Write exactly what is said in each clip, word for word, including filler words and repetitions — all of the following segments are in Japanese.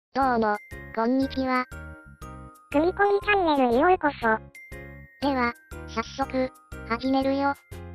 どうも、こんにちは。 組み込みチャンネルにようこそ。 では、早速、始めるよ。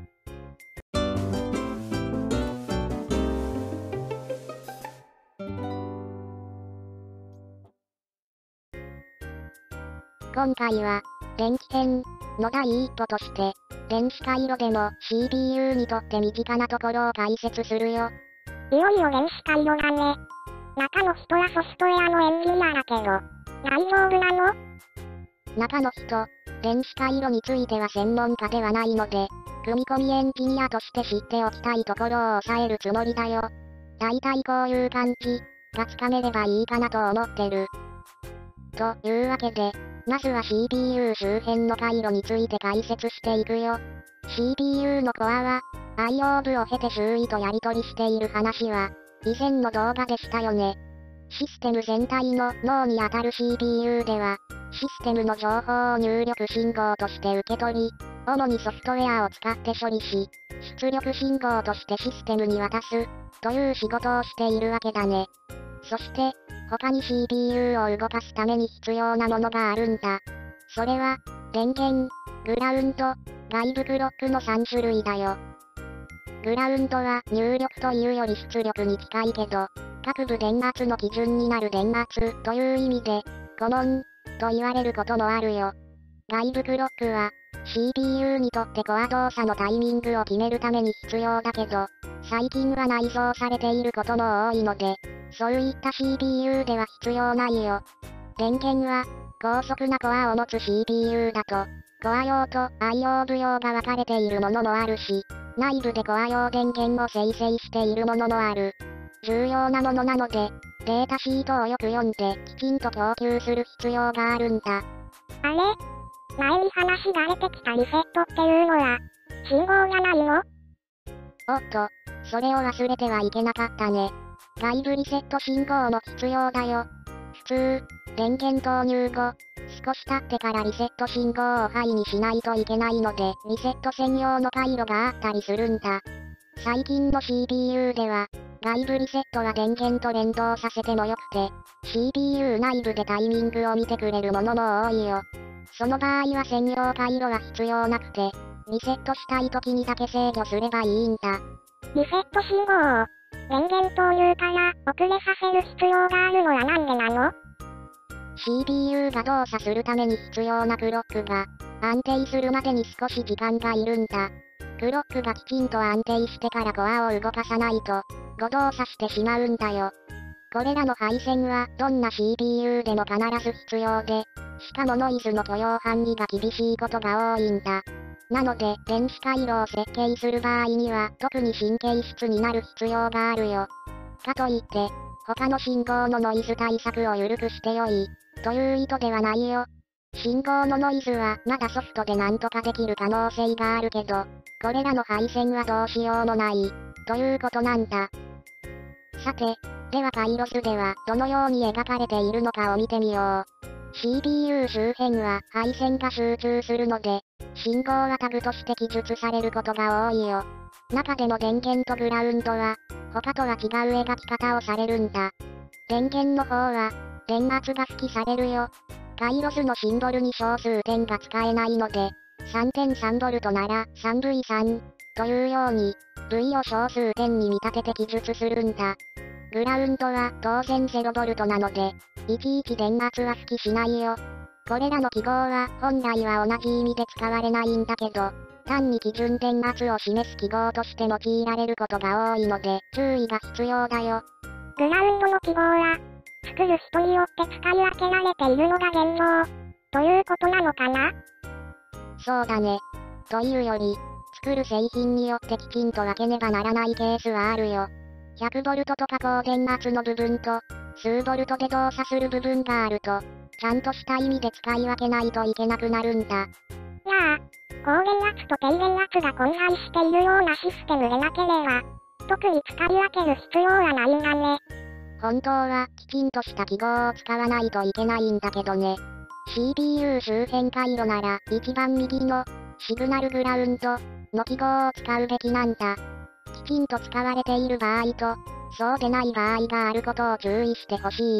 今回は、電気編の第一歩として、電子回路での シーピーユー にとって身近なところを解説するよ。 いよいよ電子回路だね。中の人はソフトウェアのエンジニアだけど、大丈夫なの？ 中の人、電子回路については専門家ではないので、組み込みエンジニアとして知っておきたいところを押さえるつもりだよ。だいたいこういう感じがつかめればいいかなと思ってる。というわけで、まずは シーピーユー 周辺の回路について解説していくよ。シーピーユー のコアは、アイオー 部を経て周囲とやり取りしている話は、以前の動画でしたよね。システム全体の脳にあたる シーピーユー では、システムの情報を入力信号として受け取り、主にソフトウェアを使って処理し、出力信号としてシステムに渡す、という仕事をしているわけだね。そして、他に シーピーユー を動かすために必要なものがあるんだ。それは、電源、グラウンド、外部クロックのさん種類だよ。グラウンドは入力というより出力に近いけど、各部電圧の基準になる電圧という意味で、コモンと言われることもあるよ。外部クロックは、シーピーユー にとってコア動作のタイミングを決めるために必要だけど、最近は内蔵されていることも多いので、そういった シーピーユー では必要ないよ。電源は、高速なコアを持つ シーピーユー だと、コア用と アイオー 部用が分かれているものもあるし、内部でコア用電源を生成しているものもある。重要なものなので、データシートをよく読んできちんと供給する必要があるんだ。 あれ？前に話が出てきたリセットっていうのは、信号じゃないの？ おっと、それを忘れてはいけなかったね。外部リセット信号も必要だよ。普通、電源投入後、少し経ってからリセット信号をハイにしないといけないので、リセット専用の回路があったりするんだ。最近の シーピーユー では、外部リセットは電源と連動させてもよくて、シーピーユー 内部でタイミングを見てくれるものも多いよ。その場合は専用回路は必要なくて、リセットしたい時にだけ制御すればいいんだ。 リセット信号を、電源投入から遅れさせる必要があるのはなんでなの？ シーピーユー が動作するために必要なクロックが、安定するまでに少し時間がいるんだ。クロックがきちんと安定してからコアを動かさないと、誤動作してしまうんだよ。これらの配線はどんな シーピーユー でも必ず必要で、しかもノイズの許容範囲が厳しいことが多いんだ。なので、電子回路を設計する場合には特に神経質になる必要があるよ。かといって、他の信号のノイズ対策を緩くしてよい、という意図ではないよ。信号のノイズはまだソフトでなんとかできる可能性があるけど、これらの配線はどうしようもない、ということなんだ。さて、では回路図ではどのように描かれているのかを見てみよう。シーピーユー 周辺は配線が集中するので、信号はタグとして記述されることが多いよ。中でも電源とグラウンドは、他とは違う描き方をされるんだ。電源の方は、電圧が吹きされるよ。回路図のシンボルに小数点が使えないので、さんてんさんボルトなら スリーブイスリー というように、V を小数点に見立てて記述するんだ。グラウンドは当然ゼロボルトなので、いちいち電圧は吹きしないよ。これらの記号は本来は同じ意味で使われないんだけど、単に基準電圧を示す記号として用いられることが多いので注意が必要だよ。 グラウンドの記号は、作る人によって使い分けられているのが現状、ということなのかな？ そうだね。というより、作る製品によってきちんと分けねばならないケースはあるよ。ひゃくボルトとか高電圧の部分と、数ボルトで動作する部分があると、ちゃんとした意味で使い分けないといけなくなるんだ。 じゃあ、高電圧と低電圧が混在しているようなシステムでなければ、特に使い分ける必要はないんだね。 本当はきちんとした記号を使わないといけないんだけどね。シーピーユー 周辺回路なら一番右のシグナルグラウンドの記号を使うべきなんだ。きちんと使われている場合と、そうでない場合があることを注意してほしい。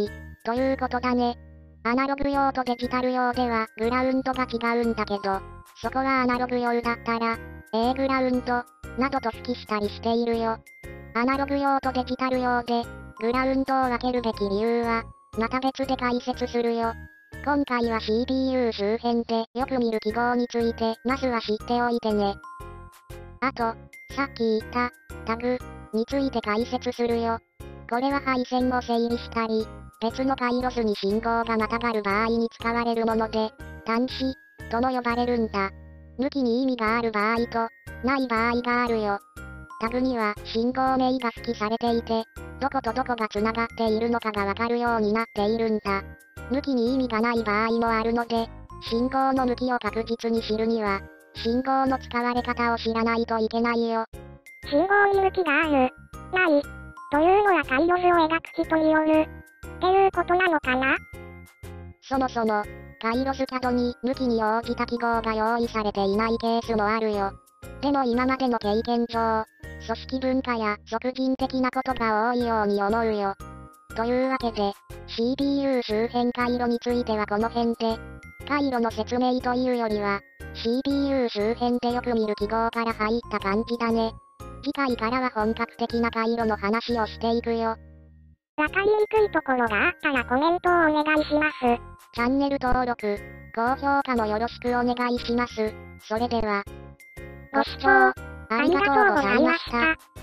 ということだね。アナログ用とデジタル用ではグラウンドが違うんだけど、そこはアナログ用だったら、A グラウンド、などと付記したりしているよ。アナログ用とデジタル用で、グラウンドを分けるべき理由は、また別で解説するよ。今回は シーピーユー 周辺でよく見る記号についてまずは知っておいてね。あと、さっき言った、タグ、について解説するよ。これは配線を整理したり、別の回路図に信号がまたがる場合に使われるもので、端子、とも呼ばれるんだ。抜きに意味がある場合と、ない場合があるよ。タグには信号名が付記されていて、どことどこが繋がっているのかがわかるようになっているんだ。抜きに意味がない場合もあるので、信号の抜きを確実に知るには、信号の使われ方を知らないといけないよ。 信号に抜きがある、ない、というのは回路図を描く人による、っていうことなのかな？ そもそも、回路図 シーエーディー に抜きに応じた記号が用意されていないケースもあるよ。でも今までの経験上、組織文化や即人的なことが多いように思うよ。というわけで、シーピーユー 周辺回路についてはこの辺で、回路の説明というよりは、シーピーユー 周辺でよく見る記号から入った感じだね。次回からは本格的な回路の話をしていくよ。 わかりにくいところがあったらコメントをお願いします。 チャンネル登録、高評価もよろしくお願いします。それでは、 ご視聴ありがとうございました。